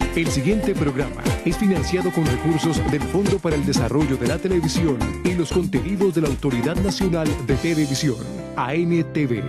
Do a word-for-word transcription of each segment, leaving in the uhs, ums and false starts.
El siguiente programa es financiado con recursos del Fondo para el Desarrollo de la Televisión y los contenidos de la Autoridad Nacional de Televisión, A N T V.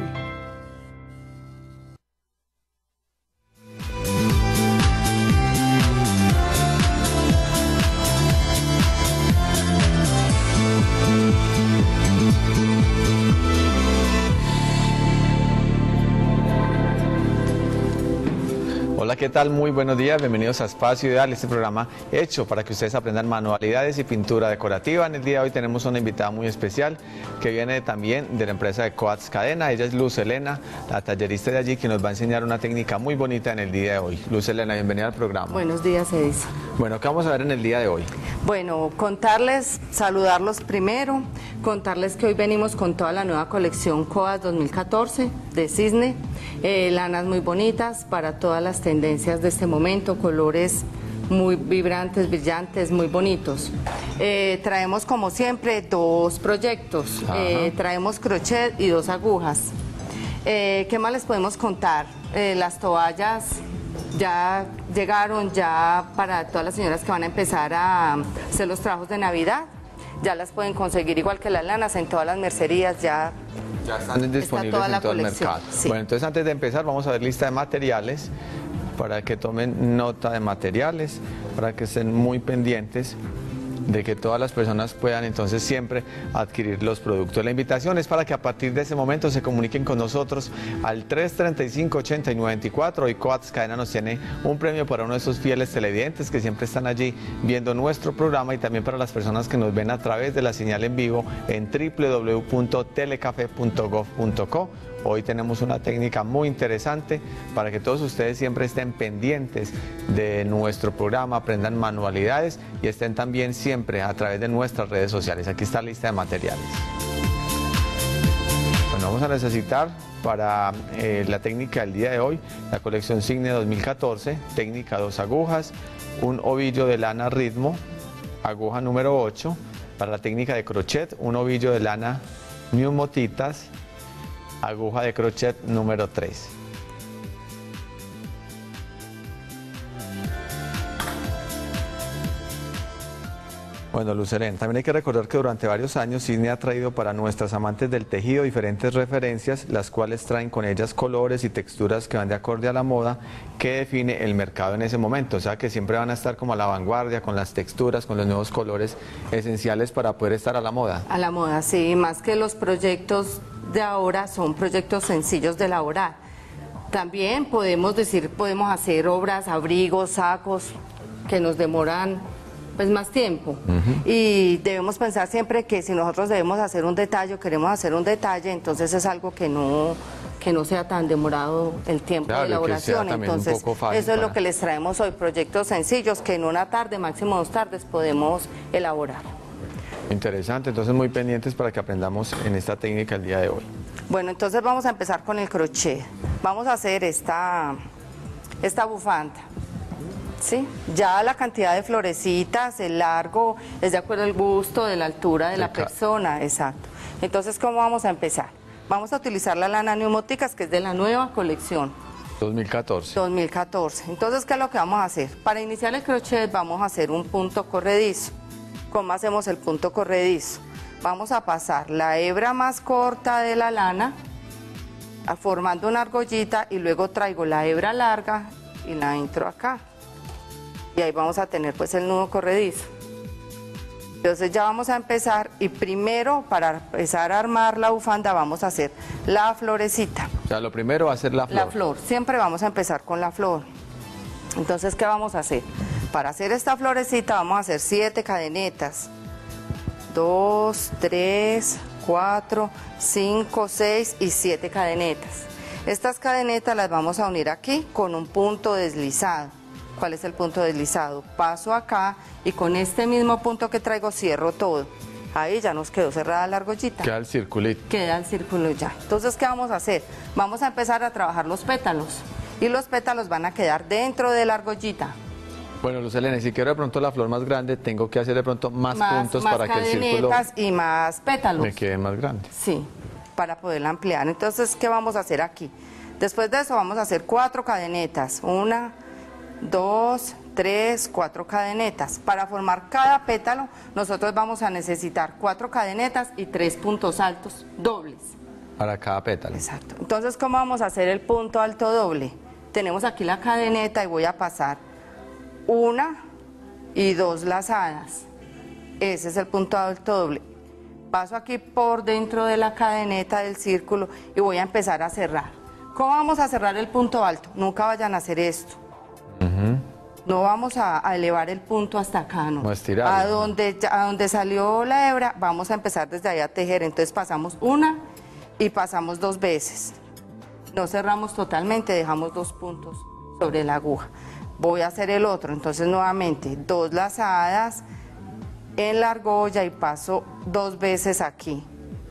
Hola, ¿qué tal? Muy buenos días, bienvenidos a Espacio Ideal, este programa hecho para que ustedes aprendan manualidades y pintura decorativa. En el día de hoy tenemos una invitada muy especial que viene también de la empresa de Coats Cadena. Ella es Luz Elena, la tallerista de allí, que nos va a enseñar una técnica muy bonita en el día de hoy. Luz Elena, bienvenida al programa. Buenos días, Edison. Bueno, ¿qué vamos a ver en el día de hoy? Bueno, contarles, saludarlos primero, contarles que hoy venimos con toda la nueva colección Coats dos mil catorce de cisne, eh, lanas muy bonitas para todas las tendencias de este momento, colores muy vibrantes, brillantes, muy bonitos. Eh, traemos como siempre dos proyectos, eh, traemos crochet y dos agujas. Eh, ¿Qué más les podemos contar? Eh, las toallas ya llegaron, ya para todas las señoras que van a empezar a hacer los trabajos de Navidad, ya las pueden conseguir igual que las lanas en todas las mercerías, ya, ya están disponibles toda la en todo el colección. mercado. Sí. Bueno, entonces antes de empezar vamos a ver lista de materiales para que tomen nota de materiales, para que estén muy pendientes de que todas las personas puedan entonces siempre adquirir los productos. La invitación es para que a partir de ese momento se comuniquen con nosotros al tres treinta y cinco, ochenta y nueve veinticuatro. Hoy Coats Cadena nos tiene un premio para uno de esos fieles televidentes que siempre están allí viendo nuestro programa, y también para las personas que nos ven a través de la señal en vivo en w w w punto telecafe punto gov punto co. Hoy tenemos una técnica muy interesante para que todos ustedes siempre estén pendientes de nuestro programa, aprendan manualidades y estén también siempre a través de nuestras redes sociales. Aquí está la lista de materiales. Bueno, vamos a necesitar para eh, la técnica del día de hoy la colección Cisne dos mil catorce, técnica dos agujas, un ovillo de lana ritmo, aguja número ocho. Para la técnica de crochet, un ovillo de lana Neumotitas, aguja de crochet número tres. Bueno, Luz Elena, también hay que recordar que durante varios años Cisne ha traído para nuestras amantes del tejido diferentes referencias, las cuales traen con ellas colores y texturas que van de acorde a la moda que define el mercado en ese momento. O sea que siempre van a estar como a la vanguardia con las texturas, con los nuevos colores esenciales para poder estar a la moda. A la moda, sí, más que los proyectos de ahora son proyectos sencillos de elaborar. También podemos decir, podemos hacer obras, abrigos, sacos, que nos demoran pues más tiempo. Uh-huh. Y debemos pensar siempre que si nosotros debemos hacer un detalle, queremos hacer un detalle, entonces es algo que no, que no sea tan demorado el tiempo, claro, de elaboración. Entonces eso para... es lo que les traemos hoy, proyectos sencillos que en una tarde, máximo dos tardes, podemos elaborar. Interesante, entonces muy pendientes para que aprendamos en esta técnica el día de hoy. Bueno, entonces vamos a empezar con el crochet. Vamos a hacer esta, esta bufanda, ¿sí? Ya la cantidad de florecitas, el largo, es de acuerdo al gusto, de la altura de sí, la persona, exacto. Entonces, ¿cómo vamos a empezar? Vamos a utilizar la lana Neumotitas, que es de la nueva colección. dos mil catorce. dos mil catorce. Entonces, ¿qué es lo que vamos a hacer? Para iniciar el crochet vamos a hacer un punto corredizo. ¿Cómo hacemos el punto corredizo? Vamos a pasar la hebra más corta de la lana formando una argollita y luego traigo la hebra larga y la entro acá. Y ahí vamos a tener pues el nudo corredizo. Entonces ya vamos a empezar, y primero para empezar a armar la bufanda vamos a hacer la florecita. O sea, lo primero va a ser la flor. La flor, siempre vamos a empezar con la flor. Entonces, ¿qué vamos a hacer? Para hacer esta florecita vamos a hacer siete cadenetas. Dos, tres, cuatro, cinco, seis y siete cadenetas. Estas cadenetas las vamos a unir aquí con un punto deslizado. ¿Cuál es el punto deslizado? Paso acá y con este mismo punto que traigo cierro todo. Ahí ya nos quedó cerrada la argollita. Queda el circulito. Queda el círculo ya. Entonces, ¿qué vamos a hacer? Vamos a empezar a trabajar los pétalos. Y los pétalos van a quedar dentro de la argollita. Bueno, Luz Elena, si quiero de pronto la flor más grande, tengo que hacer de pronto más, más puntos más para que el círculo y más pétalos me quede más grande. Sí, para poderla ampliar. Entonces, ¿qué vamos a hacer aquí? Después de eso vamos a hacer cuatro cadenetas. Una, dos, tres, cuatro cadenetas. Para formar cada pétalo, nosotros vamos a necesitar cuatro cadenetas y tres puntos altos dobles. Para cada pétalo. Exacto. Entonces, ¿cómo vamos a hacer el punto alto doble? Tenemos aquí la cadeneta y voy a pasar una y dos lazadas. Ese es el punto alto doble. Paso aquí por dentro de la cadeneta del círculo y voy a empezar a cerrar. ¿Cómo vamos a cerrar el punto alto? Nunca vayan a hacer esto. Uh-huh. No vamos a, a elevar el punto hasta acá, ¿no? No estirarlo, a donde, a donde salió la hebra, vamos a empezar desde ahí a tejer. Entonces pasamos una y pasamos dos veces. No cerramos totalmente, dejamos dos puntos sobre la aguja. Voy a hacer el otro, entonces nuevamente dos lazadas en la argolla y paso dos veces aquí.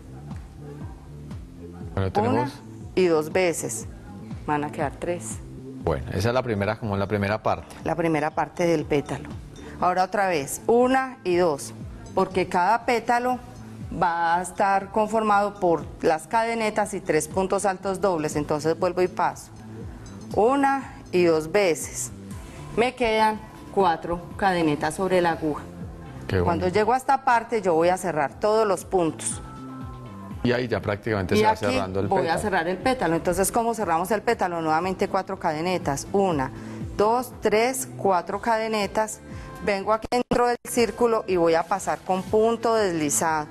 Bueno, tenemos... Una y dos veces. Van a quedar tres. Bueno, esa es la primera, como la primera parte. La primera parte del pétalo. Ahora otra vez, una y dos, porque cada pétalo va a estar conformado por las cadenetas y tres puntos altos dobles, entonces vuelvo y paso. Una y dos veces. Me quedan cuatro cadenetas sobre la aguja. Qué Cuando bueno. llego a esta parte yo voy a cerrar todos los puntos. Y ahí ya prácticamente Y se va aquí cerrando el voy pétalo. a cerrar el pétalo. Entonces, ¿cómo cerramos el pétalo? Nuevamente cuatro cadenetas. Una, dos, tres, cuatro cadenetas. Vengo aquí dentro del círculo y voy a pasar con punto deslizado.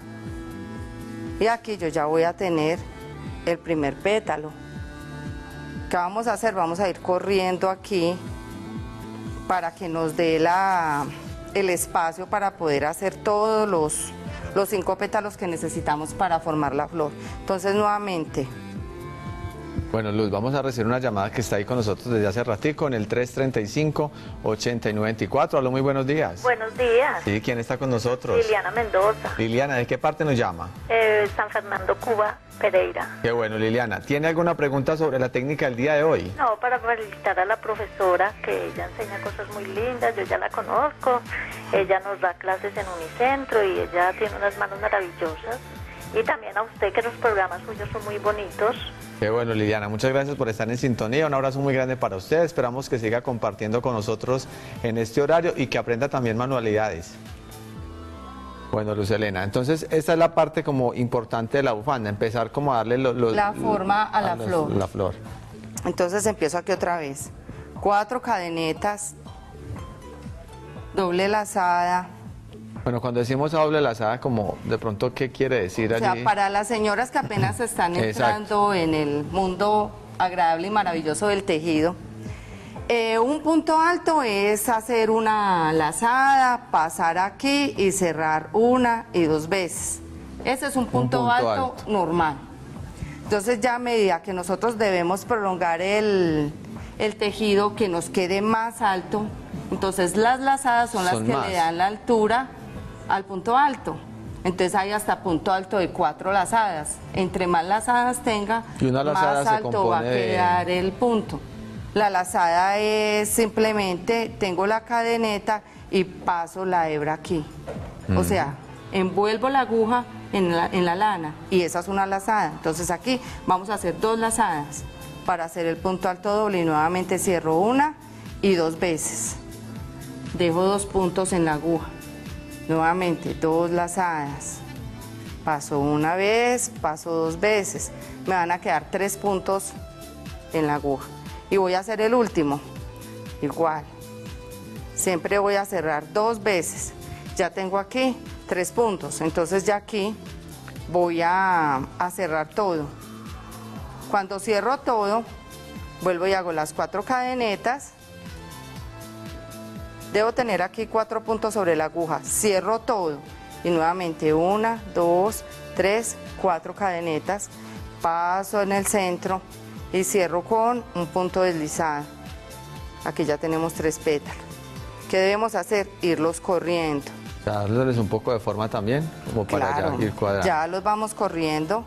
Y aquí yo ya voy a tener el primer pétalo. ¿Qué vamos a hacer? Vamos a ir corriendo aquí para que nos dé la, el espacio para poder hacer todos los, los cinco pétalos que necesitamos para formar la flor. Entonces, nuevamente. Bueno, Luz, vamos a recibir una llamada que está ahí con nosotros desde hace ratico en el tres treinta y cinco, ochenta y nueve veinticuatro. Aló, muy buenos días. Buenos días. Sí, ¿quién está con nosotros? Liliana Mendoza. Liliana, ¿de qué parte nos llama? Eh, San Fernando, Cuba, Pereira. Qué bueno, Liliana. ¿Tiene alguna pregunta sobre la técnica del día de hoy? No, para felicitar a la profesora, que ella enseña cosas muy lindas, yo ya la conozco. Ella nos da clases en Unicentro y ella tiene unas manos maravillosas. Y también a usted, que los programas suyos son muy bonitos. Qué bueno, Liliana, muchas gracias por estar en sintonía, un abrazo muy grande para usted, esperamos que siga compartiendo con nosotros en este horario y que aprenda también manualidades. Bueno, Luz Helena, entonces esta es la parte como importante de la bufanda, empezar como a darle lo, lo, La forma a la los- flor. la flor. Entonces empiezo aquí otra vez. Cuatro cadenetas, doble lazada. Bueno, cuando decimos a doble lazada, como de pronto, ¿qué quiere decir O allí? sea, para las señoras que apenas están Exacto. entrando en el mundo agradable y maravilloso del tejido, eh, un punto alto es hacer una lazada, pasar aquí y cerrar una y dos veces. Ese es un punto, punto alto, alto. normal. Entonces ya a medida que nosotros debemos prolongar el, el tejido, que nos quede más alto, entonces las lazadas son las Son que más. le dan la altura al punto alto. Entonces hay hasta punto alto de cuatro lazadas. Entre más lazadas tenga, Y una lazada más se alto va a compone de- quedar el punto. La lazada es simplemente, tengo la cadeneta y paso la hebra aquí. O sea, envuelvo la aguja en la, en la lana y esa es una lazada. Entonces aquí vamos a hacer dos lazadas para hacer el punto alto doble y nuevamente cierro una y dos veces. Dejo dos puntos en la aguja. Nuevamente, dos lazadas. Paso una vez, paso dos veces. Me van a quedar tres puntos en la aguja. Y voy a hacer el último. Igual. Siempre voy a cerrar dos veces. Ya tengo aquí tres puntos. Entonces ya aquí voy a, a cerrar todo. Cuando cierro todo, vuelvo y hago las cuatro cadenetas. Debo tener aquí cuatro puntos sobre la aguja. Cierro todo y nuevamente una, dos, tres, cuatro cadenetas. Paso en el centro y cierro con un punto deslizado. Aquí ya tenemos tres pétalos. ¿Qué debemos hacer? Irlos corriendo. O sea, darles un poco de forma también, como para Claro, ya ir cuadrando. ya los vamos corriendo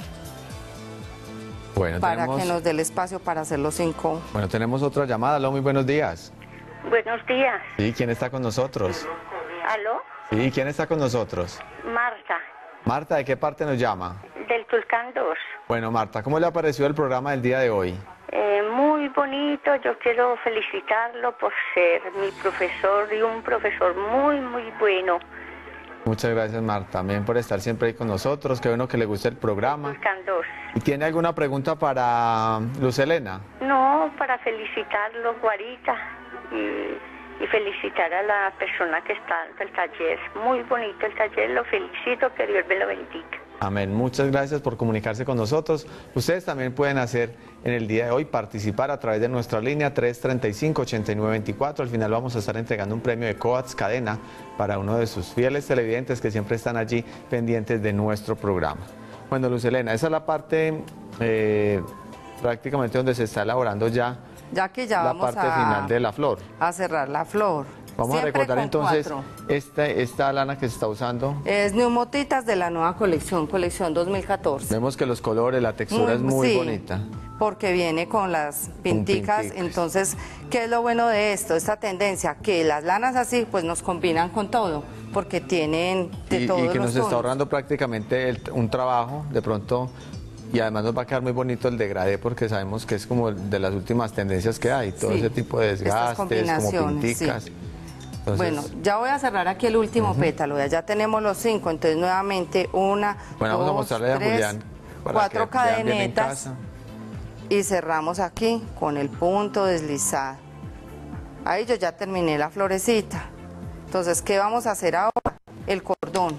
Bueno, para tenemos, que nos dé el espacio para hacer los cinco. bueno, tenemos otra llamada. Aló, muy buenos días. Buenos días. Sí, ¿quién está con nosotros? ¿Aló? Sí, ¿quién está con nosotros? Marta, Marta, ¿de qué parte nos llama? del Tulcán dos. Bueno, Marta, ¿cómo le ha parecido el programa del día de hoy? Eh, muy bonito, yo quiero felicitarlo por ser mi profesor y un profesor muy, muy bueno. Muchas gracias, Marta, también por estar siempre ahí con nosotros, qué bueno que le guste el programa. Candor. ¿Y tiene alguna pregunta para Luz Helena? No, para felicitarlo, Guarita, y, y felicitar a la persona que está en el taller. Muy bonito el taller, lo felicito, que Dios me lo bendiga. Amén. Muchas gracias por comunicarse con nosotros. Ustedes también pueden hacer en el día de hoy, participar a través de nuestra línea tres treinta y cinco, ochenta y nueve veinticuatro. Al final vamos a estar entregando un premio de Coats Cadena para uno de sus fieles televidentes que siempre están allí pendientes de nuestro programa. Bueno, Luz Helena, esa es la parte eh, prácticamente donde se está elaborando ya, ya que ya la vamos parte a, final de la flor. A cerrar la flor. Vamos Siempre a recordar entonces esta, esta lana que se está usando. Es Neumotitas de la nueva colección, colección dos mil catorce. Vemos que los colores, la textura muy, es muy sí, bonita. Porque viene con las pinticas, pinticas. Entonces, ¿qué es lo bueno de esto? Esta tendencia, que las lanas así pues nos combinan con todo, porque tienen de y, todos y que los nos tonos. Está ahorrando prácticamente el, un trabajo, de pronto, y además nos va a quedar muy bonito el degradé, porque sabemos que es como de las últimas tendencias que hay, todo sí, ese tipo de desgastes, como pinticas. Sí. Entonces, bueno, ya voy a cerrar aquí el último uh-huh. pétalo, ya, ya tenemos los cinco, entonces nuevamente una, bueno, dos, vamos a mostrarle tres, a Julián para cuatro que cadenetas y cerramos aquí con el punto deslizado. Ahí yo ya terminé la florecita. Entonces, ¿qué vamos a hacer ahora? El cordón.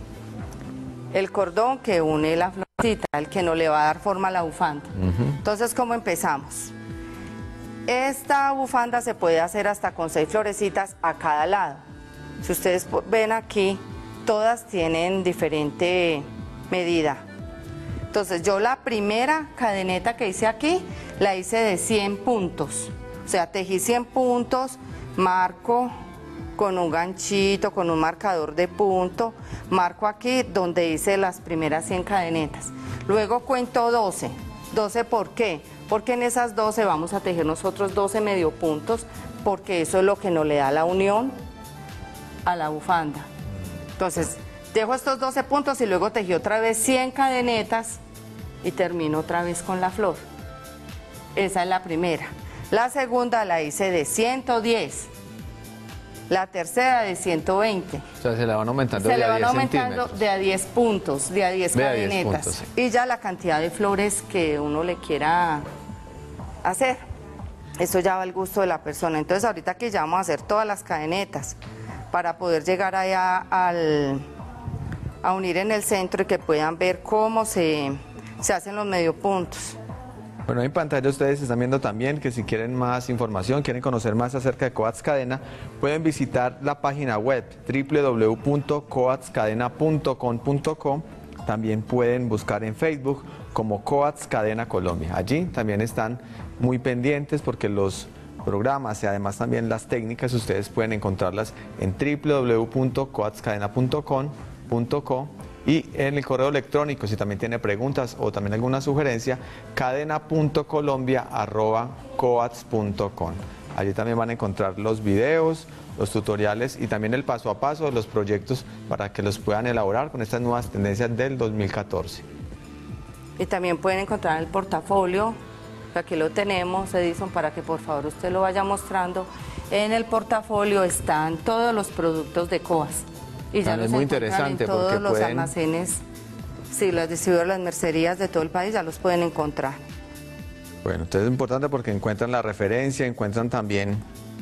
El cordón que une la florecita, el que no le va a dar forma a la bufanda. Uh-huh. Entonces, ¿cómo empezamos? Esta bufanda se puede hacer hasta con seis florecitas a cada lado. Si ustedes ven aquí, todas tienen diferente medida. Entonces yo la primera cadeneta que hice aquí, la hice de cien puntos. O sea, tejí cien puntos, marco con un ganchito, con un marcador de punto, marco aquí donde hice las primeras cien cadenetas. Luego cuento doce. doce, ¿por qué? Porque en esas doce vamos a tejer nosotros doce medio puntos, porque eso es lo que nos le da la unión a la bufanda. Entonces, dejo estos doce puntos y luego tejí otra vez cien cadenetas y termino otra vez con la flor. Esa es la primera. La segunda la hice de ciento diez. La tercera de ciento veinte. O sea, se la van aumentando se de le a van diez aumentando de a diez puntos, de a diez de cadenetas. A diez puntos, sí. Y ya la cantidad de flores que uno le quiera hacer. Eso ya va al gusto de la persona. Entonces, ahorita que ya vamos a hacer todas las cadenetas para poder llegar allá al, a unir en el centro y que puedan ver cómo se, se hacen los medio puntos. Bueno, en pantalla ustedes están viendo también que si quieren más información, quieren conocer más acerca de Coats Cadena, pueden visitar la página web doble u doble u doble u punto coats cadena punto com punto co. También pueden buscar en Facebook como Coats Cadena Colombia. Allí también están muy pendientes porque los programas y además también las técnicas ustedes pueden encontrarlas en doble u doble u doble u punto coats cadena punto com punto co. Y en el correo electrónico, si también tiene preguntas o también alguna sugerencia, cadena punto colombia arroba coats punto com. Allí también van a encontrar los videos, los tutoriales y también el paso a paso de los proyectos para que los puedan elaborar con estas nuevas tendencias del dos mil catorce. Y también pueden encontrar el portafolio, que aquí lo tenemos, Edison, para que por favor usted lo vaya mostrando. En el portafolio están todos los productos de Coas. Y ya es muy interesante en todos porque los pueden... almacenes, sí, las distribuidoras, las mercerías de todo el país ya los pueden encontrar. Bueno, entonces es importante porque encuentran la referencia, encuentran también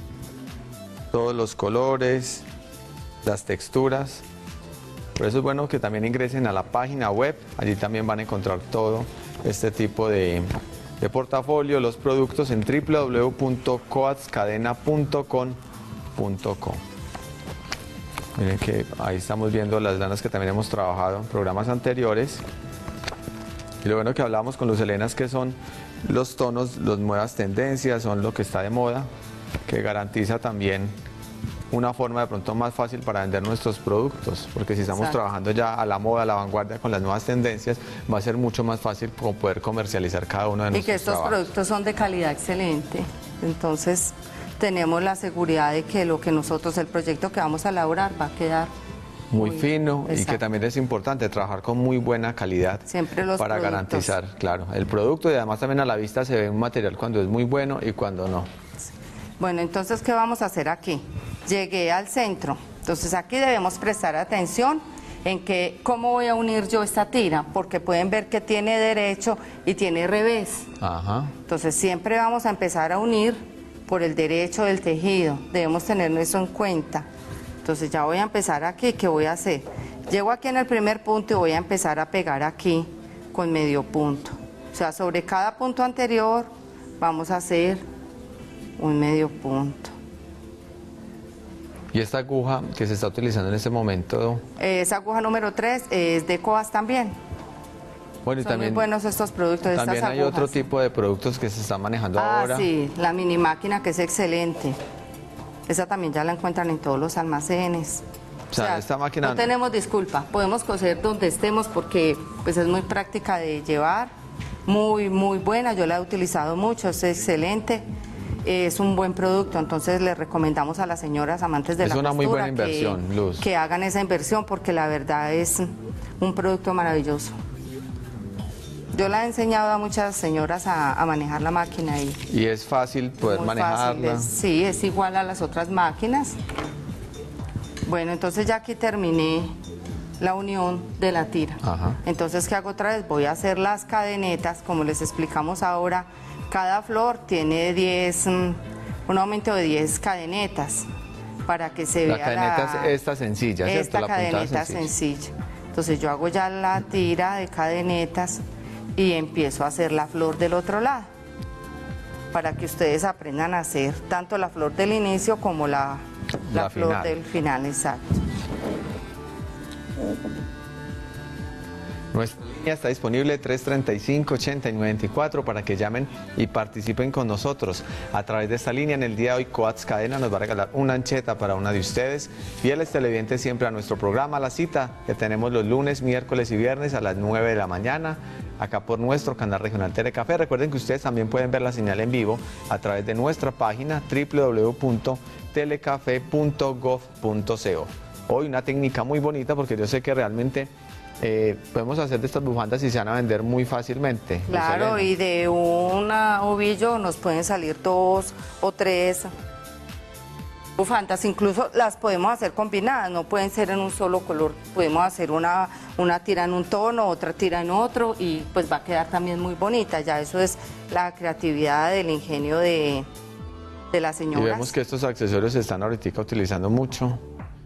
todos los colores, las texturas. Por eso es bueno que también ingresen a la página web, allí también van a encontrar todo este tipo de, de portafolio, los productos en doble u doble u doble u punto coats cadena punto com punto co. Miren que ahí estamos viendo las lanas que también hemos trabajado en programas anteriores. Y lo bueno que hablábamos con Luz Helena es que son los tonos, las nuevas tendencias, son lo que está de moda, que garantiza también una forma de pronto más fácil para vender nuestros productos, porque si estamos Exacto. trabajando ya a la moda, a la vanguardia con las nuevas tendencias, va a ser mucho más fácil como poder comercializar cada uno de nuestros trabajos. Y que estos trabajos. productos son de calidad excelente, entonces tenemos la seguridad de que lo que nosotros, el proyecto que vamos a elaborar va a quedar muy, muy fino, exacto. Y que también es importante trabajar con muy buena calidad. Siempre los para productos. garantizar, claro, el producto, y además también a la vista se ve un material cuando es muy bueno y cuando no. Bueno, entonces, ¿qué vamos a hacer aquí? Llegué al centro, entonces aquí debemos prestar atención en que cómo voy a unir yo esta tira, porque pueden ver que tiene derecho y tiene revés. Ajá. Entonces siempre vamos a empezar a unir por el derecho del tejido, debemos tener eso en cuenta. Entonces ya voy a empezar aquí, ¿qué voy a hacer? Llego aquí en el primer punto y voy a empezar a pegar aquí con medio punto. O sea, sobre cada punto anterior vamos a hacer un medio punto. Y esta aguja que se está utilizando en este momento... Esa aguja número tres es de Coas también. Bueno, y Son también, muy buenos estos productos. también estas hay agujas. otro tipo de productos que se están manejando ah, ahora. sí, la mini máquina que es excelente. Esa también ya la encuentran en todos los almacenes. O sea, esta máquina... No tenemos disculpa, podemos coser donde estemos porque pues es muy práctica de llevar, muy, muy buena, yo la he utilizado mucho, es excelente. Es un buen producto, entonces les recomendamos a las señoras amantes de Es la una muy buena costura inversión, que, Luz. que hagan esa inversión porque la verdad es un producto maravilloso. Yo la he enseñado a muchas señoras a, a manejar la máquina y, Y es fácil poder muy manejarla. fácil, es- sí, es igual a las otras máquinas. Bueno, entonces ya aquí terminé la unión de la tira. Ajá. Entonces, ¿qué hago otra vez? Voy a hacer las cadenetas, como les explicamos ahora. Cada flor tiene diez, mm, un aumento de diez cadenetas para que se La vea cadeneta la... es esta sencilla, ¿cierto? Esta La puntada cadeneta sencilla. sencilla. Entonces yo hago ya la tira de cadenetas y empiezo a hacer la flor del otro lado para que ustedes aprendan a hacer tanto la flor del inicio como la, la, La flor final. del final, exacto. Nuestra línea está disponible tres treinta y cinco, ochenta y nueve veinticuatro para que llamen y participen con nosotros. A través de esta línea, en el día de hoy, Coats Cadena nos va a regalar una ancheta para una de ustedes. Fieles televidentes siempre a nuestro programa, La Cita, que tenemos los lunes, miércoles y viernes a las nueve de la mañana, acá por nuestro canal regional Telecafé. Recuerden que ustedes también pueden ver la señal en vivo a través de nuestra página w w w punto telecafé punto gov punto co. Hoy una técnica muy bonita porque yo sé que realmente... Eh, podemos hacer de estas bufandas y se van a vender muy fácilmente. Claro, y de un ovillo nos pueden salir dos o tres bufandas, incluso las podemos hacer combinadas, no pueden ser en un solo color, podemos hacer una, una tira en un tono, otra tira en otro y pues va a quedar también muy bonita, ya eso es la creatividad del ingenio de, de las Y señoras. vemos que estos accesorios se están ahorita utilizando mucho.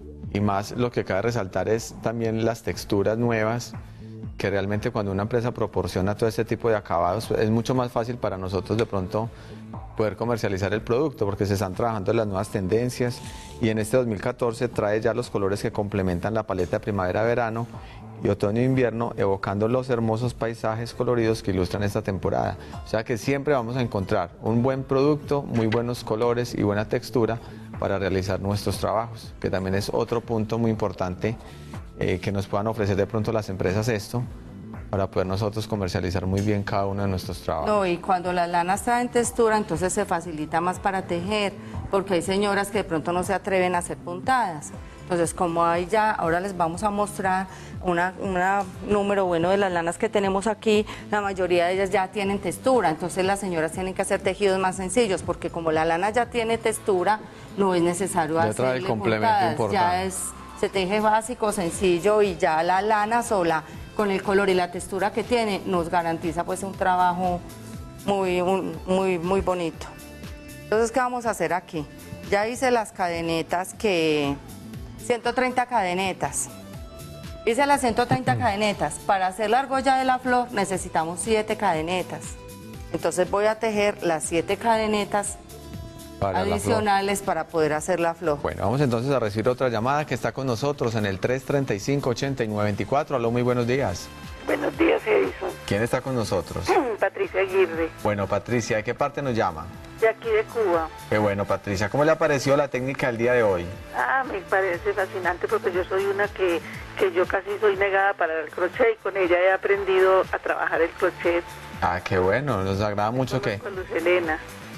Y más lo que cabe resaltar es también las texturas nuevas, que realmente cuando una empresa proporciona todo este tipo de acabados es mucho más fácil para nosotros de pronto poder comercializar el producto porque se están trabajando en las nuevas tendencias y en este dos mil catorce trae ya los colores que complementan la paleta de primavera-verano y otoño-invierno, evocando los hermosos paisajes coloridos que ilustran esta temporada. O sea que siempre vamos a encontrar un buen producto, muy buenos colores y buena textura para realizar nuestros trabajos, que también es otro punto muy importante eh, que nos puedan ofrecer de pronto las empresas esto, para poder nosotros comercializar muy bien cada uno de nuestros trabajos. No, y cuando la lana está en textura, entonces se facilita más para tejer, porque hay señoras que de pronto no se atreven a hacer puntadas. Entonces, como hay ya, ahora les vamos a mostrar un número bueno de las lanas que tenemos aquí, la mayoría de ellas ya tienen textura, entonces las señoras tienen que hacer tejidos más sencillos, porque como la lana ya tiene textura, no es necesario Ya trae el hacerle complemento puntadas, importante. ya es, se teje básico, sencillo, y ya la lana sola, con el color y la textura que tiene, nos garantiza pues un trabajo muy, un- muy, muy bonito. Entonces, ¿qué vamos a hacer aquí? Ya hice las cadenetas que... ciento treinta cadenetas. Hice las ciento treinta cadenetas. Para hacer la argolla de la flor necesitamos siete cadenetas. Entonces voy a tejer las siete cadenetas Para la flor. adicionales para poder hacer la flor. Bueno, vamos entonces a recibir otra llamada que está con nosotros en el tres treinta y cinco, ochenta y nueve veinticuatro. Aló, muy buenos días. Buenos días, Edison. ¿Quién está con nosotros? Patricia Aguirre, Bueno, Patricia, ¿de qué parte nos llama? de aquí de Cuba. Qué bueno, Patricia. ¿Cómo le ha parecido la técnica del día de hoy? Ah, me parece fascinante porque yo soy una que, que yo casi soy negada para el crochet y con ella he aprendido a trabajar el crochet Ah, qué bueno, nos agrada mucho que... con Luz Elena.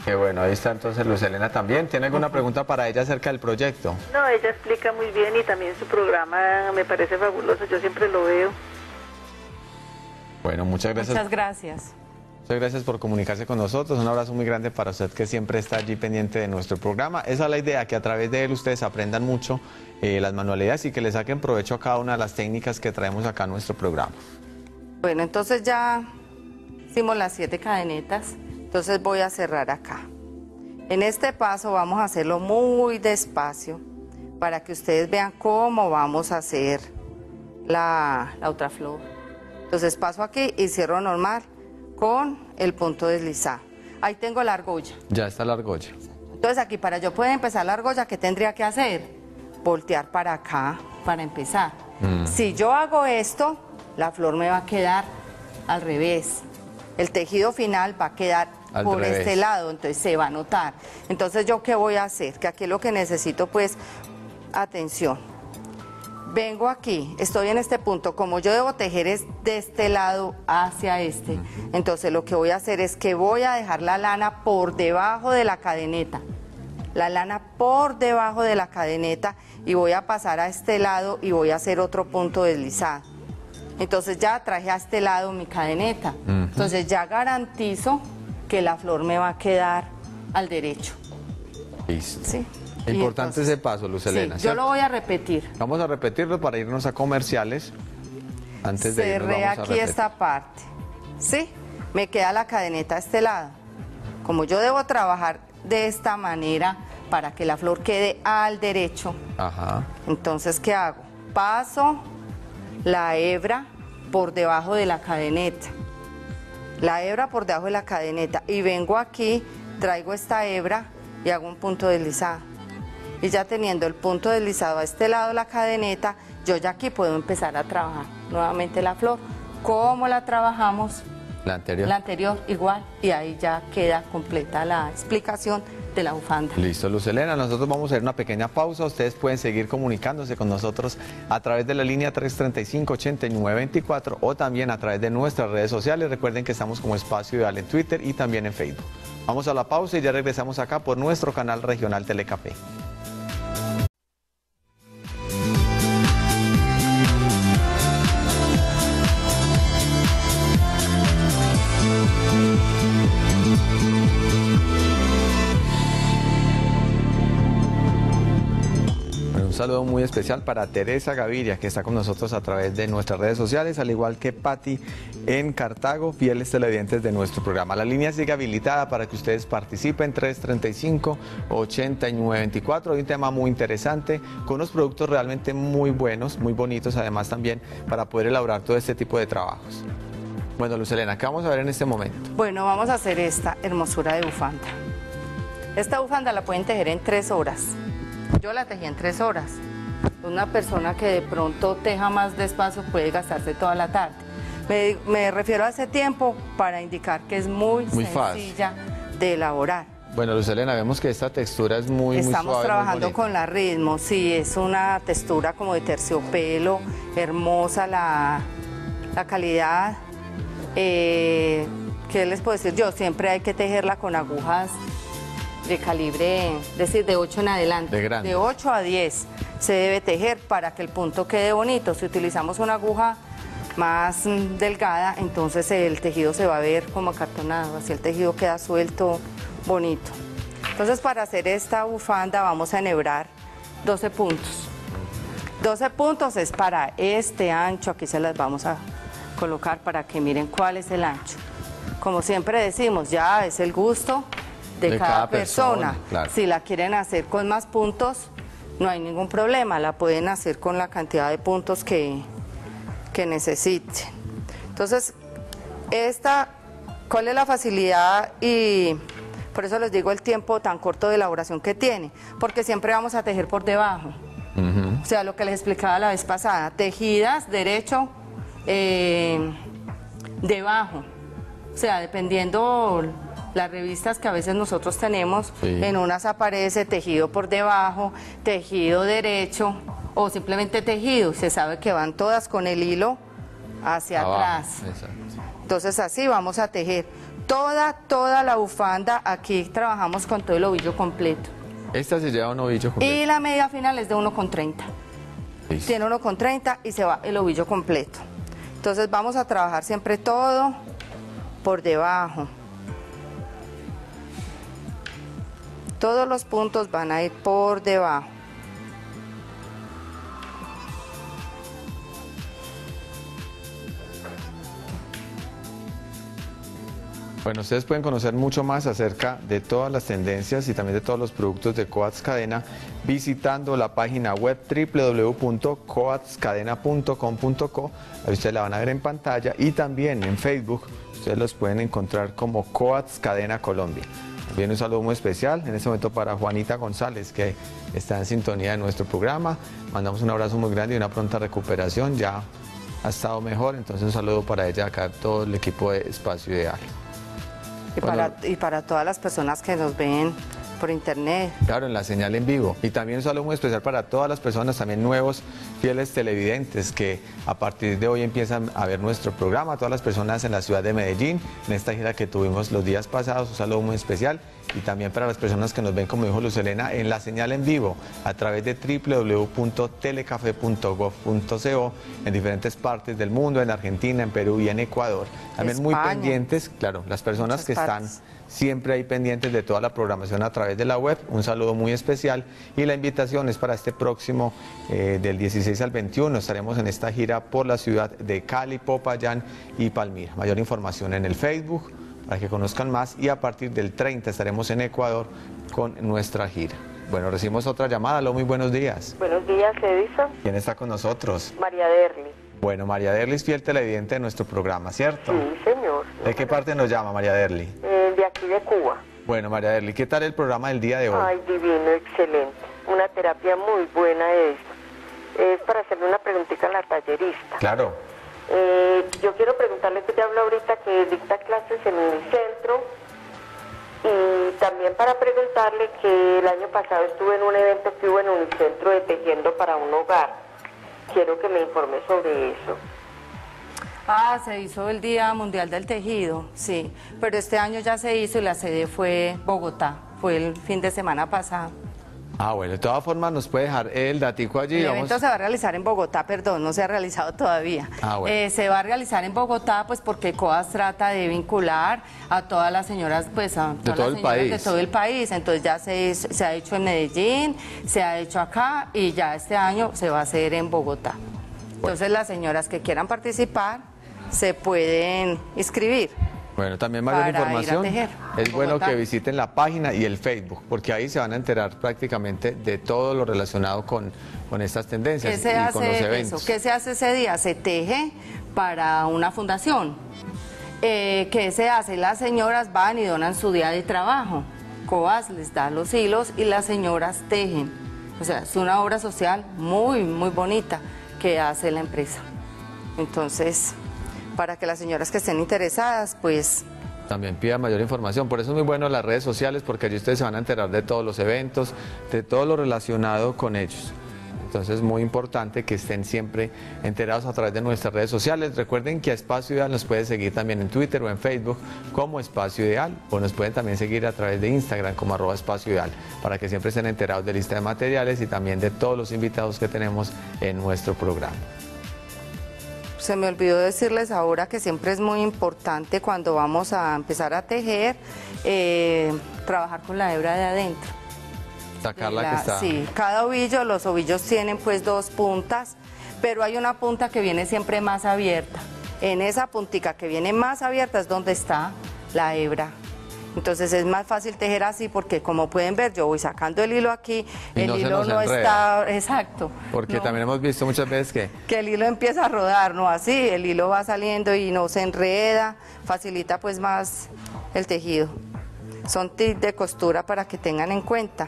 Qué bueno, ahí está entonces Luz Helena también. ¿Tiene alguna pregunta para ella acerca del proyecto? No, ella explica muy bien y también su programa me parece fabuloso, yo siempre lo veo. Bueno, muchas gracias. Muchas gracias. Muchas gracias por comunicarse con nosotros. Un abrazo muy grande para usted que siempre está allí pendiente de nuestro programa. Esa es la idea, que a través de él ustedes aprendan mucho eh, las manualidades y que le saquen provecho a cada una de las técnicas que traemos acá en nuestro programa. Bueno, entonces ya hicimos las siete cadenetas, entonces voy a cerrar acá. En este paso vamos a hacerlo muy despacio para que ustedes vean cómo vamos a hacer la, la otra flor. Entonces paso aquí y cierro normal con el punto deslizado. Ahí tengo la argolla. Ya está la argolla. Entonces aquí para yo poder empezar la argolla, ¿qué tendría que hacer? Voltear para acá para empezar. Mm. Si yo hago esto, la flor me va a quedar al revés. El tejido final va a quedar al por revés. Este lado, entonces se va a notar. Entonces yo ¿qué voy a hacer? Que aquí lo que necesito pues, atención. Vengo aquí, estoy en este punto, como yo debo tejer es de este lado hacia este, entonces lo que voy a hacer es que voy a dejar la lana por debajo de la cadeneta, la lana por debajo de la cadeneta y voy a pasar a este lado y voy a hacer otro punto deslizado. Entonces ya traje a este lado mi cadeneta, uh-huh. Entonces ya garantizo que la flor me va a quedar al derecho. Listo. ¿Sí? Importante entonces, ese paso, Luz Helena. Sí, yo lo voy a repetir. Vamos a repetirlo para irnos a comerciales. Antes de irnos, cerré vamos a aquí repetir. Esta parte. ¿Sí? Me queda la cadeneta a este lado. Como yo debo trabajar de esta manera para que la flor quede al derecho. Ajá. Entonces, ¿qué hago? Paso la hebra por debajo de la cadeneta. La hebra por debajo de la cadeneta. Y vengo aquí, traigo esta hebra y hago un punto deslizado. Y ya teniendo el punto deslizado a este lado de la cadeneta, yo ya aquí puedo empezar a trabajar nuevamente la flor. ¿Cómo la trabajamos? La anterior. La anterior igual, y ahí ya queda completa la explicación de la bufanda. Listo, Luz Helena, nosotros vamos a hacer una pequeña pausa. Ustedes pueden seguir comunicándose con nosotros a través de la línea tres treinta y cinco, ochenta y nueve veinticuatro o también a través de nuestras redes sociales. Recuerden que estamos como Espacio Ideal en Twitter y también en Facebook. Vamos a la pausa y ya regresamos acá por nuestro canal regional Telecafé. Un saludo muy especial para Teresa Gaviria, que está con nosotros a través de nuestras redes sociales, al igual que Patti en Cartago, fieles televidentes de nuestro programa. La línea sigue habilitada para que ustedes participen, tres treinta y cinco, ochenta y nueve veinticuatro. Hay un tema muy interesante, con unos productos realmente muy buenos, muy bonitos, además también para poder elaborar todo este tipo de trabajos. Bueno, Luz Helena, ¿qué vamos a ver en este momento? Bueno, vamos a hacer esta hermosura de bufanda. Esta bufanda la pueden tejer en tres horas. Yo la tejí en tres horas. Una persona que de pronto teja más despacio puede gastarse toda la tarde. Me, me refiero a ese tiempo para indicar que es muy, muy sencilla fácil de elaborar. Bueno, Luz Helena, vemos que esta textura es muy, Estamos muy suave, trabajando muy con la ritmo, sí, es una textura como de terciopelo, hermosa la, la calidad. Eh, ¿Qué les puedo decir yo? Siempre hay que tejerla con agujas de calibre, es decir, de ocho en adelante. De grande. De ocho a diez se debe tejer para que el punto quede bonito. Si utilizamos una aguja más mm, delgada, entonces el tejido se va a ver como acartonado, así el tejido queda suelto, bonito. Entonces, para hacer esta bufanda vamos a enhebrar doce puntos. doce puntos es para este ancho, aquí se las vamos a colocar para que miren cuál es el ancho. Como siempre decimos, ya es el gusto de, de cada, cada persona, persona claro. Si la quieren hacer con más puntos, no hay ningún problema, la pueden hacer con la cantidad de puntos que, que necesiten. Entonces, esta, ¿cuál es la facilidad? Y por eso les digo el tiempo tan corto de elaboración que tiene, porque siempre vamos a tejer por debajo. Uh-huh. O sea, lo que les explicaba la vez pasada, tejidas derecho, eh, debajo. O sea, dependiendo las revistas que a veces nosotros tenemos, sí. En unas aparece tejido por debajo, tejido derecho o simplemente tejido. Se sabe que van todas con el hilo hacia abajo, atrás. Exacto. Entonces así vamos a tejer Toda, toda la bufanda, aquí trabajamos con todo el ovillo completo. Esta se lleva un ovillo completo. Y la media final es de uno con treinta. Listo. Tiene uno con treinta y se va el ovillo completo. Entonces vamos a trabajar siempre todo por debajo. Todos los puntos van a ir por debajo. Bueno, ustedes pueden conocer mucho más acerca de todas las tendencias y también de todos los productos de Coats Cadena visitando la página web w w w punto coats cadena punto com punto co. Ahí ustedes la van a ver en pantalla y también en Facebook ustedes los pueden encontrar como Coats Cadena Colombia. También un saludo muy especial en este momento para Juanita González, que está en sintonía de nuestro programa. Mandamos un abrazo muy grande y una pronta recuperación. Ya ha estado mejor, entonces un saludo para ella, acá todo el equipo de Espacio Ideal. Y, Bueno, para, y para todas las personas que nos ven por internet. Claro, en la señal en vivo. Y también un saludo muy especial para todas las personas, también nuevos, fieles televidentes, que a partir de hoy empiezan a ver nuestro programa. Todas las personas en la ciudad de Medellín, en esta gira que tuvimos los días pasados, un saludo muy especial. Y también para las personas que nos ven, como dijo Luz Helena, en la señal en vivo, a través de w w w punto telecafe punto gov punto co, en diferentes partes del mundo, en Argentina, en Perú y en Ecuador. También muy España. pendientes, claro, las personas Muchas que partes. están siempre ahí pendientes de toda la programación a través de la web. Un saludo muy especial y la invitación es para este próximo eh, del dieciséis al veintiuno. Estaremos en esta gira por la ciudad de Cali, Popayán y Palmira. Mayor información en el Facebook para que conozcan más, y a partir del treinta estaremos en Ecuador con nuestra gira. Bueno, recibimos otra llamada. Aló, muy buenos días. Buenos días, Edison. ¿Quién está con nosotros? María Derli. Bueno, María Derli es fiel televidente de nuestro programa, ¿cierto? Sí, señor. ¿De qué parte nos llama María Derli? Eh, de aquí de Cuba. Bueno, María Derli, ¿qué tal el programa del día de hoy? Ay, divino, excelente. Una terapia muy buena, Edison. Es para hacerle una preguntita a la tallerista. Claro. Eh, yo quiero preguntarle, que te hablo ahorita, que dicta clases en Unicentro, y también para preguntarle que el año pasado estuve en un evento que hubo en Unicentro de tejiendo para un hogar. Quiero que me informe sobre eso. Ah, se hizo el Día Mundial del Tejido, sí, pero este año ya se hizo y la sede fue Bogotá, fue el fin de semana pasado. Ah, bueno, de todas formas nos puede dejar el datico allí. El vamos... evento se va a realizar en Bogotá, perdón, no se ha realizado todavía. Ah, bueno. Eh, se va a realizar en Bogotá, pues porque COAS trata de vincular a todas las señoras, pues a todas todo las el señoras país. de todo el país. Entonces ya se, hizo- se ha hecho en Medellín, se ha hecho acá y ya este año se va a hacer en Bogotá. Entonces las señoras que quieran participar se pueden inscribir. Bueno, también mayor para ir a información. tejer Es en bueno Bogotá. que visiten la página y el Facebook, porque ahí se van a enterar prácticamente de todo lo relacionado con, con estas tendencias ¿Qué se y con los hace eventos. eso? ¿Qué se hace ese día? Se teje para una fundación. Eh, ¿Qué se hace? Las señoras van y donan su día de trabajo. COAS les da los hilos y las señoras tejen. O sea, es una obra social muy, muy bonita que hace la empresa. Entonces, para que las señoras que estén interesadas, pues También pida mayor información. Por eso es muy bueno las redes sociales, porque allí ustedes se van a enterar de todos los eventos, de todo lo relacionado con ellos. Entonces es muy importante que estén siempre enterados a través de nuestras redes sociales. Recuerden que a Espacio Ideal nos pueden seguir también en Twitter o en Facebook como Espacio Ideal, o nos pueden también seguir a través de Instagram como arroba Espacio Ideal, para que siempre estén enterados de lista de materiales y también de todos los invitados que tenemos en nuestro programa. se me olvidó decirles ahora que siempre es muy importante cuando vamos a empezar a tejer, eh, trabajar con la hebra de adentro. Sacar la La- que está. Sí, cada ovillo, los ovillos tienen pues dos puntas, pero hay una punta que viene siempre más abierta. En esa puntica que viene más abierta es donde está la hebra. Entonces es más fácil tejer así porque, como pueden ver, yo voy sacando el hilo aquí, Y el no se hilo nos no enreda. está, exacto. Porque no, también hemos visto muchas veces que que el hilo empieza a rodar, no así, el hilo va saliendo y no se enreda, facilita pues más el tejido. Son tips de costura para que tengan en cuenta.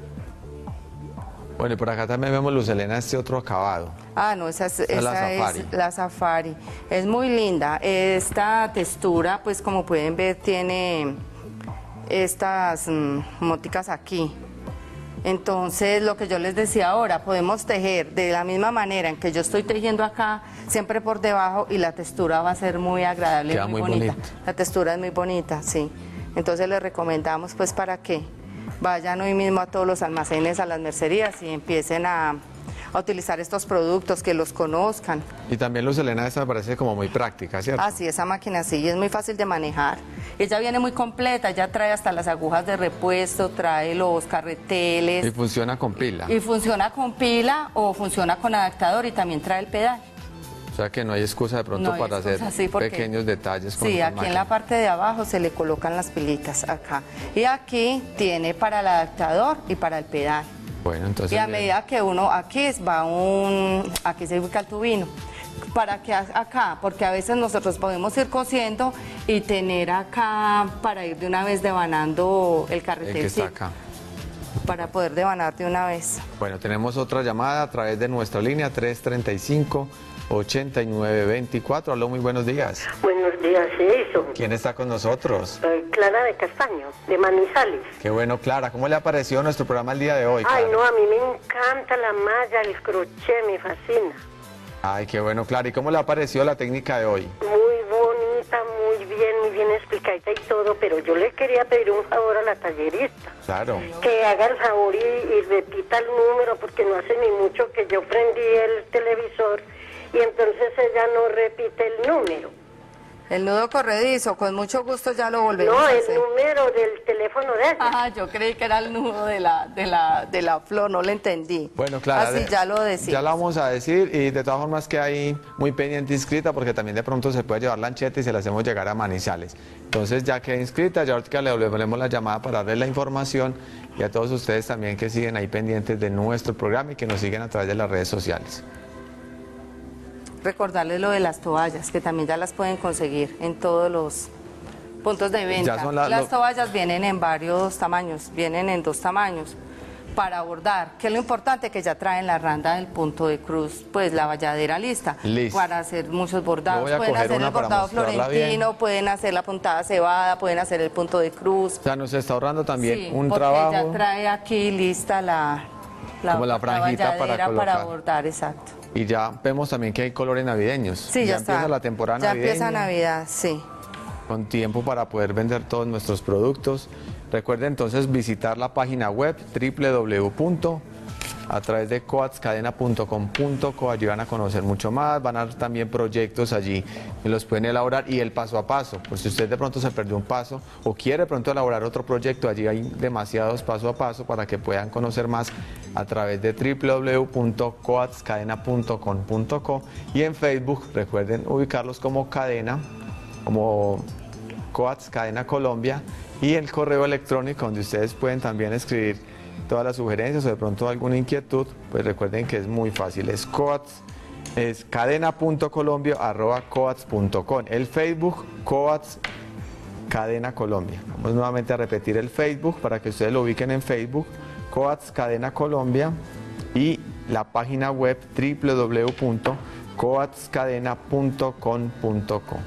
Bueno, y por acá también vemos, Luz Helena, este otro acabado. Ah, no, esa, es, es la esa safari. es la safari. Es muy linda. Esta textura, pues como pueden ver, tiene estas mm, móticas aquí. Entonces, lo que yo les decía ahora, podemos tejer de la misma manera en que yo estoy tejiendo acá, siempre por debajo, y la textura va a ser muy agradable, queda muy, muy bonita. bonito. La textura es muy bonita, sí. Entonces les recomendamos pues para que vayan hoy mismo a todos los almacenes, a las mercerías y empiecen a, a utilizar estos productos, que los conozcan. Y también Luz Helena, esta me parece como muy práctica, ¿cierto? Ah, sí, esa máquina sí, es muy fácil de manejar. Ella viene muy completa, ya trae hasta las agujas de repuesto, trae los carreteles. Y funciona con pila. Y funciona con pila o funciona con adaptador y también trae el pedal. O sea que no hay excusa de pronto No hay para excusa, hacer sí, porque- pequeños detalles con Sí, esta aquí máquina. en la parte de abajo se le colocan las pilitas acá. Y aquí tiene para el adaptador y para el pedal. Bueno, entonces... Y a bien. medida que uno, aquí va un, aquí se ubica el tubino. ¿Para que acá? Porque a veces nosotros podemos ir cosiendo y tener acá para ir de una vez devanando el El carretel. que está sí, acá. para poder devanar de una vez. Bueno, tenemos otra llamada a través de nuestra línea tres treinta y cinco, ochenta y nueve veinticuatro. Aló, muy buenos días. Buenos días, eso. ¿Quién está con nosotros? Eh, Clara de Castaño, de Manizales. Qué bueno, Clara. ¿Cómo le ha parecido nuestro programa el día de hoy, Ay, Clara? no, a mí me encanta la malla, el crochet, me fascina. Ay, qué bueno, Clara. ¿Y cómo le ha parecido la técnica de hoy? Muy bonita, muy bien, muy bien explicadita y todo, pero yo le quería pedir un favor a la tallerista. Claro. Que haga el favor y, y repita el número, porque no hace ni mucho que yo prendí el televisor y entonces ella no repite el número. El nudo corredizo, con mucho gusto ya lo volvemos No, a el hacer. número del teléfono de ella. Ah, yo creí que era el nudo de la, de la, de la flor, no le entendí. Bueno, Clara, Así de- ya lo decimos. Ya lo vamos a decir y de todas formas que ahí muy pendiente inscrita porque también de pronto se puede llevar lancheta y se la hacemos llegar a Manizales. Entonces ya queda inscrita, ya ahorita le devolvemos la llamada para darle la información y a todos ustedes también que siguen ahí pendientes de nuestro programa y que nos siguen a través de las redes sociales. Recordarles lo de las toallas, que también ya las pueden conseguir en todos los puntos de venta. Ya son la- las lo- toallas vienen en varios tamaños, vienen en dos tamaños para bordar, que es lo importante, que ya traen la randa del punto de cruz, pues la valladera lista, Listo. para hacer muchos Yo bordados. voy a Pueden coger hacer una el para bordado mostrarla florentino, bien. pueden hacer la puntada cebada, pueden hacer el punto de cruz. O sea, nos está ahorrando también Sí, un porque trabajo. ya trae aquí lista la, Como la franjita para valladera colocar. para bordar, exacto. Y ya vemos también que hay colores navideños. Sí, ya, está. empieza la temporada Ya navideña. empieza Navidad, sí. Con tiempo para poder vender todos nuestros productos. Recuerden entonces visitar la página web doble u doble u doble u punto a través de coats cadena punto com punto co. Allí van a conocer mucho más, van a ver también proyectos allí que los pueden elaborar y el paso a paso. Por si usted de pronto se perdió un paso o quiere de pronto elaborar otro proyecto, allí hay demasiados paso a paso para que puedan conocer más a través de doble u doble u doble u punto coats cadena punto com punto co y en Facebook recuerden ubicarlos como Cadena, como Coats Cadena Colombia y el correo electrónico donde ustedes pueden también escribir todas las sugerencias o de pronto alguna inquietud, pues recuerden que es muy fácil, es coats, es cadena punto colombia arroba coats punto com, el Facebook Coats Cadena Colombia. Vamos nuevamente a repetir el Facebook para que ustedes lo ubiquen en Facebook, Coats Cadena Colombia y la página web doble u doble u doble u punto coats cadena punto com punto co.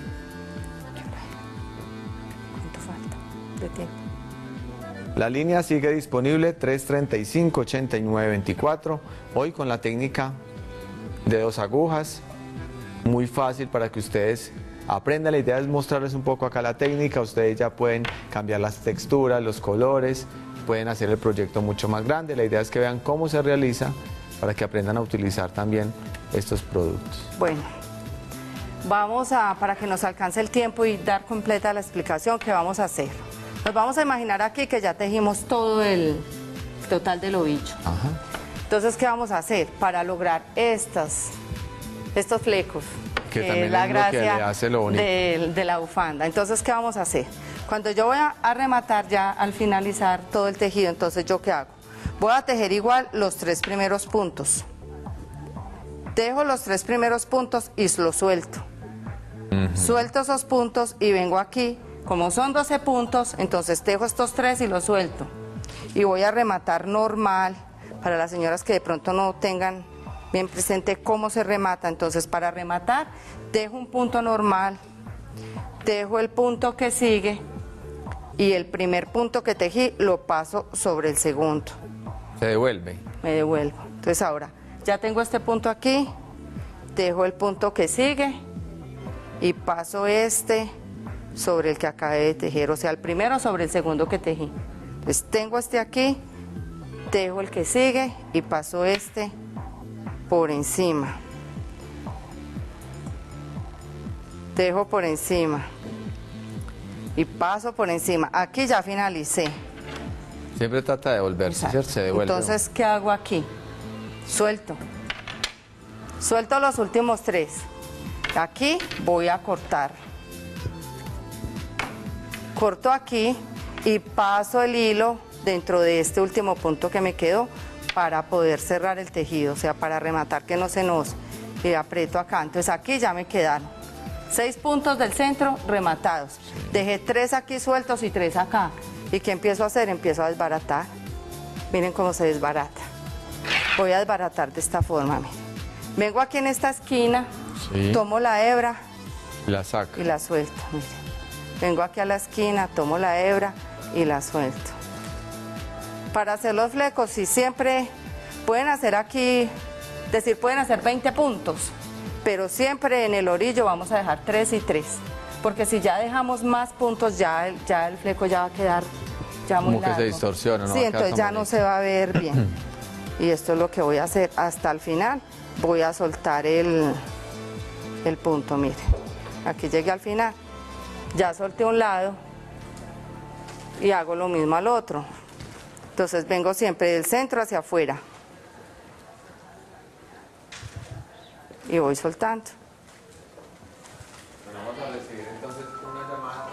¿Cuánto falta de tiempo? La línea sigue disponible tres treinta y cinco, ochenta y nueve veinticuatro, hoy con la técnica de dos agujas, muy fácil para que ustedes aprendan. La idea es mostrarles un poco acá la técnica, ustedes ya pueden cambiar las texturas, los colores, pueden hacer el proyecto mucho más grande. La idea es que vean cómo se realiza para que aprendan a utilizar también estos productos. Bueno, vamos a, para que nos alcance el tiempo y dar completa la explicación, ¿qué vamos a hacer? Nos vamos a imaginar aquí que ya tejimos todo el total del ovillo. Ajá. Entonces, ¿qué vamos a hacer para lograr estas, estos flecos? Que también es lo que le hace lo bonito. de, de la bufanda. Entonces, ¿qué vamos a hacer? Cuando yo voy a, a rematar ya al finalizar todo el tejido, entonces, ¿yo qué hago? Voy a tejer igual los tres primeros puntos. Dejo los tres primeros puntos y los suelto. Uh-huh. Suelto esos puntos y vengo aquí. Como son doce puntos, entonces tejo estos tres y los suelto. Y voy a rematar normal, para las señoras que de pronto no tengan bien presente cómo se remata. Entonces, para rematar, dejo un punto normal, dejo el punto que sigue y el primer punto que tejí lo paso sobre el segundo. Se devuelve. Me devuelvo. Entonces ahora, ya tengo este punto aquí, dejo el punto que sigue y paso este sobre el que acabé de tejer, o sea, el primero sobre el segundo que tejí. Entonces tengo este aquí, dejo el que sigue y paso este por encima. Dejo por encima y paso por encima. Aquí ya finalicé. Siempre trata de devolverse, ¿cierto? Se devuelve. Entonces, ¿qué hago aquí? Suelto. Suelto los últimos tres. Aquí voy a cortar. Corto aquí y paso el hilo dentro de este último punto que me quedó para poder cerrar el tejido, o sea, para rematar que no se nos eh, aprieto acá. Entonces aquí ya me quedaron seis puntos del centro rematados. Dejé tres aquí sueltos y tres acá. ¿Y qué empiezo a hacer? Empiezo a desbaratar. Miren cómo se desbarata. Voy a desbaratar de esta forma, miren. Vengo aquí en esta esquina, sí. Tomo la hebra y la saco. Y la suelto, miren. Vengo aquí a la esquina, tomo la hebra y la suelto. Para hacer los flecos, sí, siempre pueden hacer aquí, es decir, pueden hacer veinte puntos, pero siempre en el orillo vamos a dejar tres y tres. Porque si ya dejamos más puntos, ya el, ya el fleco ya va a quedar ya muy Como largo. que se distorsiona, ¿no? Sí, entonces ya no se va a ver bien. Y esto es lo que voy a hacer hasta el final. Voy a soltar el, el punto, mire. Aquí llegué al final. Ya solté un lado y hago lo mismo al otro. Entonces vengo siempre del centro hacia afuera. Y voy soltando. Vamos a recibir entonces una llamada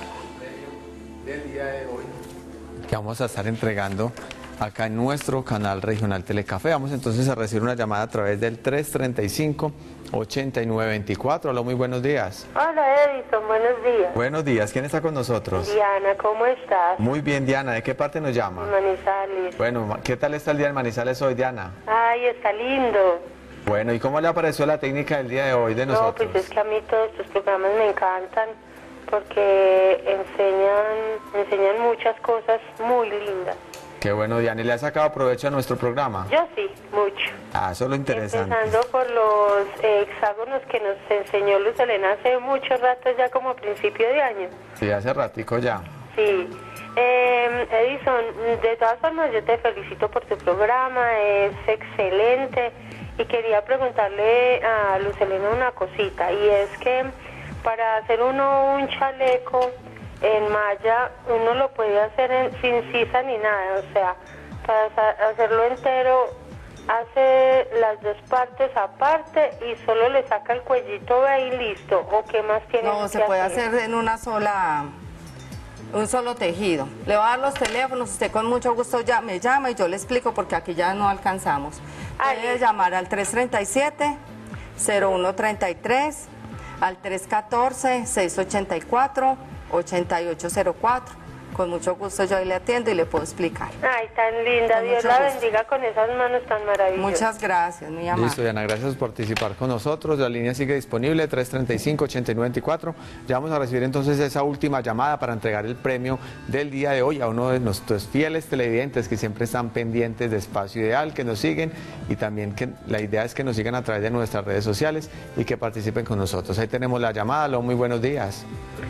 del día de hoy que vamos a estar entregando acá en nuestro canal regional Telecafé. Vamos entonces a recibir una llamada a través del tres treinta y cinco, ochenta y nueve veinticuatro. Hola, muy buenos días. Hola Edison, buenos días. Buenos días, ¿quién está con nosotros? Diana, ¿cómo estás? Muy bien, Diana, ¿de qué parte nos llama? Manizales. Bueno, ¿qué tal está el día en Manizales hoy, Diana? Ay, está lindo. Bueno, ¿y cómo le apareció la técnica del día de hoy de nosotros? No, pues es que a mí todos estos programas me encantan porque enseñan, enseñan muchas cosas muy lindas. Qué bueno, Diana, ¿y le ha sacado provecho a nuestro programa? Yo sí, mucho. Ah, eso es lo interesante. Empezando por los eh, hexágonos que nos enseñó Luz Helena hace mucho rato, ya como a principio de año. Sí, hace ratico ya. Sí. Eh, Edison, de todas formas yo te felicito por tu programa, es excelente. Y quería preguntarle a Luz Helena una cosita, y es que para hacer uno un chaleco en malla, uno lo puede hacer en, sin sisa ni nada, o sea, para hacerlo entero, hace las dos partes aparte y solo le saca el cuellito ahí y listo, ¿o qué más tiene que hacer? No, se puede hacer en una sola, un solo tejido. Le voy a dar los teléfonos, usted con mucho gusto ya me llama y yo le explico porque aquí ya no alcanzamos. Puede llamar al tres treinta y siete, cero uno treinta y tres, al tres catorce, seis ochenta y cuatro, ochenta y ocho cero cuatro. Con mucho gusto yo ahí le atiendo y le puedo explicar. Ay, tan linda. Con Dios mucho la gusto. bendiga con esas manos tan maravillosas. Muchas gracias, muy amable. Listo, Diana, gracias por participar con nosotros. La línea sigue disponible, tres treinta y cinco, ochenta y nueve veinticuatro. Ya vamos a recibir entonces esa última llamada para entregar el premio del día de hoy a uno de nuestros fieles televidentes que siempre están pendientes de Espacio Ideal, que nos siguen, y también que la idea es que nos sigan a través de nuestras redes sociales y que participen con nosotros. Ahí tenemos la llamada. Aló, muy buenos días.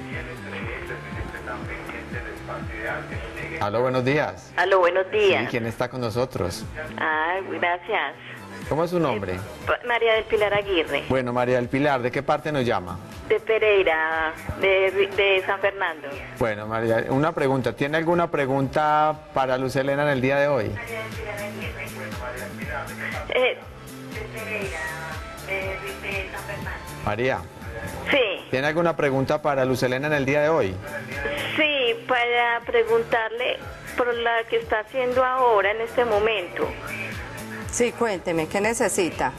Aló, buenos días. Aló, buenos días. Sí, ¿quién está con nosotros? Ah, gracias. ¿Cómo es su nombre? María del Pilar Aguirre, Bueno, María del Pilar, ¿de qué parte nos llama? de Pereira, de, de San Fernando. Bueno, María, una pregunta. ¿Tiene alguna pregunta para Luz Helena en el día de hoy? Eh, de Pereira, de, de San Fernando. María, Sí, ¿tiene alguna pregunta para Luz Helena en el día de hoy? sí, para preguntarle por la que está haciendo ahora en este momento. Sí, cuénteme, ¿qué necesita?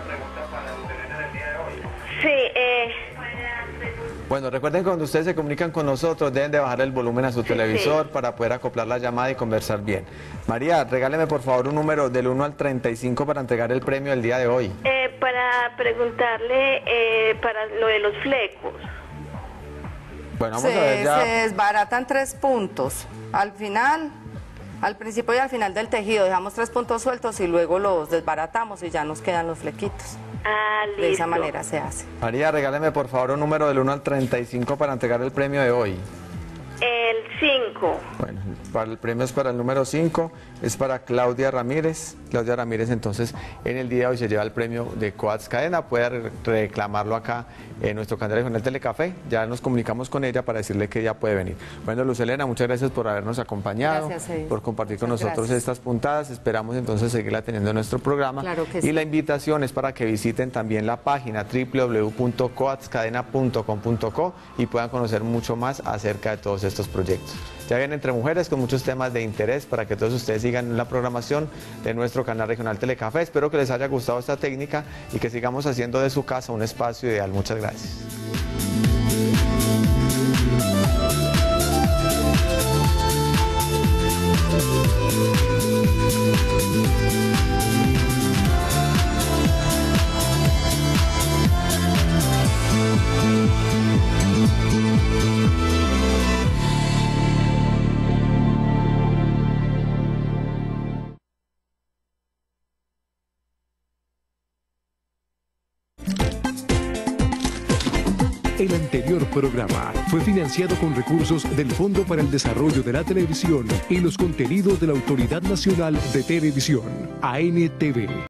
Sí, eh... Bueno, recuerden que cuando ustedes se comunican con nosotros deben de bajar el volumen a su Sí, televisor sí. para poder acoplar la llamada y conversar bien. María, regáleme por favor un número del uno al treinta y cinco para entregar el premio del día de hoy. Eh, para preguntarle eh, para lo de los flecos. Bueno, vamos se, a ver ya. se desbaratan tres puntos. Al final Al principio y al final del tejido dejamos tres puntos sueltos y luego los desbaratamos y ya nos quedan los flequitos. Ah, listo. De esa manera se hace. María, regáleme por favor un número del uno al treinta y cinco para entregar el premio de hoy. El cinco. Bueno, para el premio es para el número cinco, es para Claudia Ramírez. Claudia Ramírez, entonces, en el día de hoy se lleva el premio de Coats Cadena. Puede re reclamarlo acá en nuestro canal regional Telecafé. Ya nos comunicamos con ella para decirle que ella puede venir. Bueno, Luz Helena, muchas gracias por habernos acompañado, gracias, por compartir muchas con nosotros gracias. estas puntadas. Esperamos entonces seguirla teniendo en nuestro programa. Claro que y sí. la invitación es para que visiten también la página doble u doble u doble u punto coats cadena punto com punto co y puedan conocer mucho más acerca de todos estos proyectos. Ya vienen Entre Mujeres con muchos temas de interés para que todos ustedes sigan en la programación de nuestro canal regional Telecafé. Espero que les haya gustado esta técnica y que sigamos haciendo de su casa un espacio ideal. Muchas gracias. El anterior programa fue financiado con recursos del Fondo para el Desarrollo de la Televisión y los contenidos de la Autoridad Nacional de Televisión, A N T V.